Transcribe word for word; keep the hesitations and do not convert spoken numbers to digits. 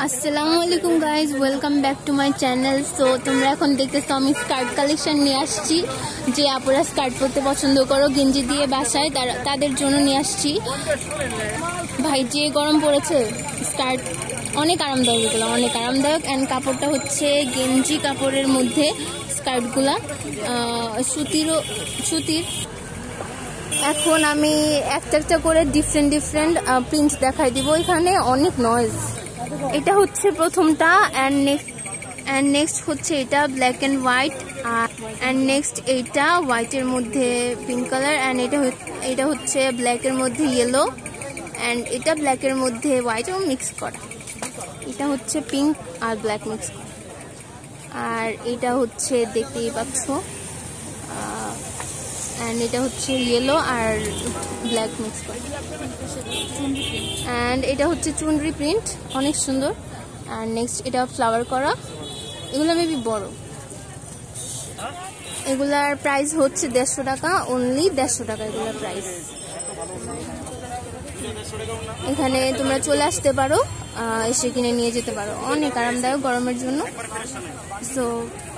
আসসালামু আলাইকুম guys, welcome back to my channel. So তোমরা এখন দেখতেছো আমি স্কার্ট কালেকশন নিয়ে আসছি। যে আপুরা স্কার্ট পরতে পছন্দ করো গেঞ্জি দিয়ে বাসায়, তাদের জন্য নিয়ে আসছি। ভাই যে গরম পড়েছে, স্কার্ট অনেক আরামদায়ক, এগুলো অনেক আরামদায়ক। অ্যান্ড কাপড়টা হচ্ছে গেঞ্জি কাপড়ের মধ্যে স্কার্টগুলা সুতিরও সুতির। এখন আমি একটা একটা করে ডিফারেন্ট ডিফারেন্ট প্রিন্ট দেখাই দিব। এখানে অনেক নয়েজ। এটা হচ্ছে প্রথমটা, অ্যান্ড নেক্সট অ্যান্ড নেক্সট হচ্ছে এটা black and white, and next এইটা হোয়াইটের মধ্যে পিঙ্ক কালার, অ্যান্ড এটা এটা হচ্ছে ব্ল্যাকের মধ্যে ইয়েলো, অ্যান্ড এটা ব্ল্যাকের মধ্যে হোয়াইট এবং মিক্স করা। এটা হচ্ছে পিঙ্ক আর ব্ল্যাক মিক্স করা। আর এটা হচ্ছে দেখতেই পাচ্ছ, অ্যান্ড এটা হচ্ছে ইয়েলো আর ব্ল্যাক মিক্স করা। অ্যান্ড এটা হচ্ছে চুনরি প্রিন্ট, অনেক সুন্দর। অ্যান্ড নেক্সট এটা ফ্লাওয়ার করা। এগুলো মেবি বড়। এগুলার প্রাইস হচ্ছে দেড়শো টাকা, অনলি দেড়শো টাকা এগুলার প্রাইস। এখানে তোমরা চলে আসতে পারো, এসে কিনে নিয়ে যেতে পারো। অনেক আরামদায়ক গরমের জন্য। সো